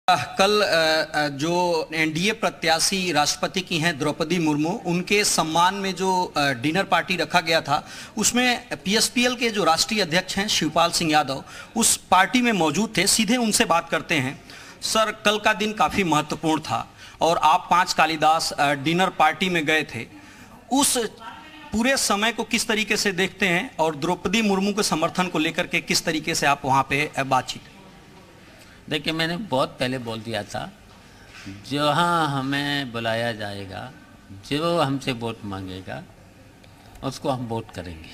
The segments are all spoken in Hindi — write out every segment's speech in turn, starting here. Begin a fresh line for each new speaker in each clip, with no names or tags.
कल जो एनडीए प्रत्याशी राष्ट्रपति की हैं द्रौपदी मुर्मू, उनके सम्मान में जो डिनर पार्टी रखा गया था उसमें पीएसपीएल के जो राष्ट्रीय अध्यक्ष हैं शिवपाल सिंह यादव उस पार्टी में मौजूद थे। सीधे उनसे बात करते हैं। सर, कल का दिन काफ़ी महत्वपूर्ण था और आप 5 कालिदास डिनर पार्टी में गए थे। उस पूरे समय को किस तरीके से देखते हैं और द्रौपदी मुर्मू के समर्थन को लेकर के किस तरीके से आप वहाँ पे बातचीत?
देखिए, मैंने बहुत पहले बोल दिया था, जहाँ हमें बुलाया जाएगा, जो हमसे वोट मांगेगा उसको हम वोट करेंगे।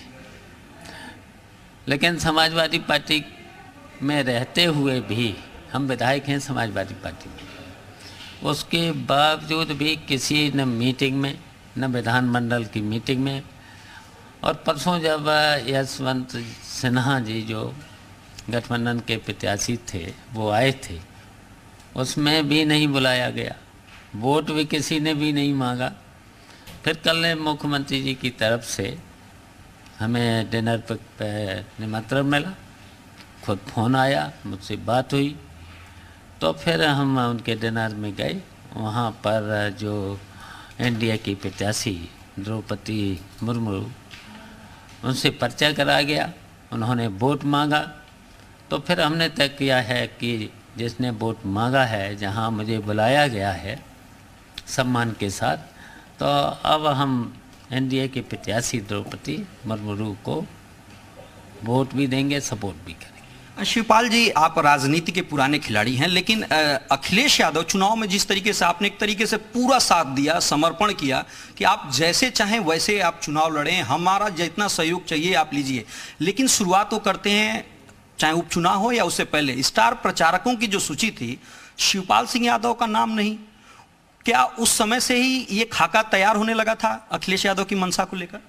लेकिन समाजवादी पार्टी में रहते हुए भी हम विधायक हैं समाजवादी पार्टी में, उसके बावजूद भी किसी न मीटिंग में, न विधानमंडल की मीटिंग में, और परसों जब यशवंत सिन्हा जी जो गठबंधन के प्रत्याशी थे वो आए थे, उसमें भी नहीं बुलाया गया, वोट भी किसी ने भी नहीं मांगा। फिर कल मुख्यमंत्री जी की तरफ से हमें डिनर पर निमंत्रण मिला, खुद फ़ोन आया, मुझसे बात हुई, तो फिर हम उनके डिनर में गए। वहाँ पर जो एनडीए की प्रत्याशी द्रौपदी मुर्मू, उनसे परिचय करा गया, उन्होंने वोट मांगा। तो फिर हमने तय किया है कि जिसने वोट मांगा है, जहां मुझे बुलाया गया है सम्मान के साथ, तो अब हम एनडीए के प्रत्याशी द्रौपदी मुर्मू को वोट भी देंगे, सपोर्ट भी करेंगे।
शिवपाल जी, आप राजनीति के पुराने खिलाड़ी हैं, लेकिन अखिलेश यादव चुनाव में जिस तरीके से आपने एक तरीके से पूरा साथ दिया, समर्पण किया कि आप जैसे चाहें वैसे आप चुनाव लड़ें, हमारा जितना सहयोग चाहिए आप लीजिए, लेकिन शुरुआत वो करते हैं चाहे उपचुनाव हो या उससे पहले स्टार प्रचारकों की जो सूची थी, शिवपाल सिंह यादव का नाम नहीं। क्या उस समय से ही ये खाका तैयार होने लगा था अखिलेश यादव की मंशा को लेकर?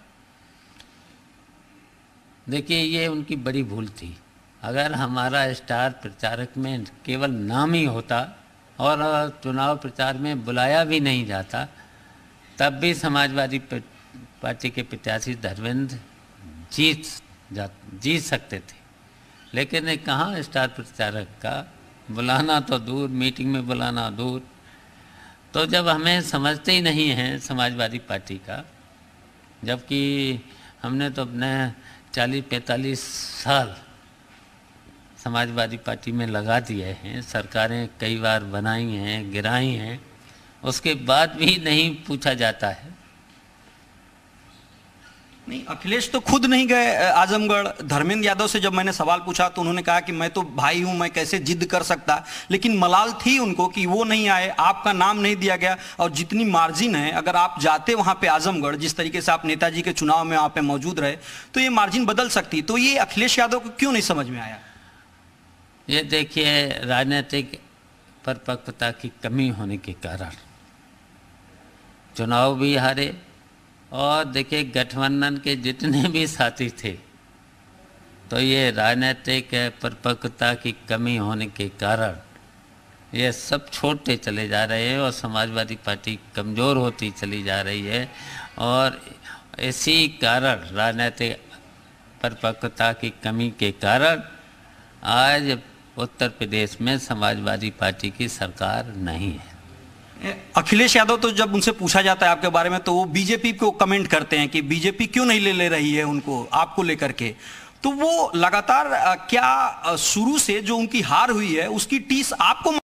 देखिए, ये उनकी बड़ी भूल थी। अगर हमारा स्टार प्रचारक में केवल नाम ही होता और चुनाव प्रचार में बुलाया भी नहीं जाता, तब भी समाजवादी पार्टी के प्रत्याशी धर्मेंद्र जीत सकते थे। लेकिन कहाँ स्टार प्रचारक का बुलाना तो दूर, मीटिंग में बुलाना दूर। तो जब हमें समझते ही नहीं हैं समाजवादी पार्टी का, जबकि हमने तो अपने 40-45 साल समाजवादी पार्टी में लगा दिए हैं, सरकारें कई बार बनाई हैं, गिराई हैं, उसके बाद भी नहीं पूछा जाता है।
नहीं, अखिलेश तो खुद नहीं गए आजमगढ़। धर्मेंद्र यादव से जब मैंने सवाल पूछा तो उन्होंने कहा कि मैं तो भाई हूं, मैं कैसे जिद कर सकता, लेकिन मलाल थी उनको कि वो नहीं आए, आपका नाम नहीं दिया गया। और जितनी मार्जिन है, अगर आप जाते वहां पे आजमगढ़, जिस तरीके से आप नेताजी के चुनाव में वहां पे मौजूद रहे, तो ये मार्जिन बदल सकती। तो ये अखिलेश यादव को क्यों नहीं समझ में आया?
ये देखिए, राजनीतिक परिपक्वता की कमी होने के कारण चुनाव भी हारे, और देखिए गठबंधन के जितने भी साथी थे, तो ये राजनीतिक परिपक्वता की कमी होने के कारण ये सब छोड़ते चले जा रहे हैं और समाजवादी पार्टी कमज़ोर होती चली जा रही है। और इसी कारण, राजनीतिक परिपक्वता की कमी के कारण, आज उत्तर प्रदेश में समाजवादी पार्टी की सरकार नहीं है।
अखिलेश यादव तो जब उनसे पूछा जाता है आपके बारे में, तो वो बीजेपी को कमेंट करते हैं कि बीजेपी क्यों नहीं ले रही है उनको, आपको लेकर के। तो वो लगातार क्या शुरू से जो उनकी हार हुई है उसकी टीस आपको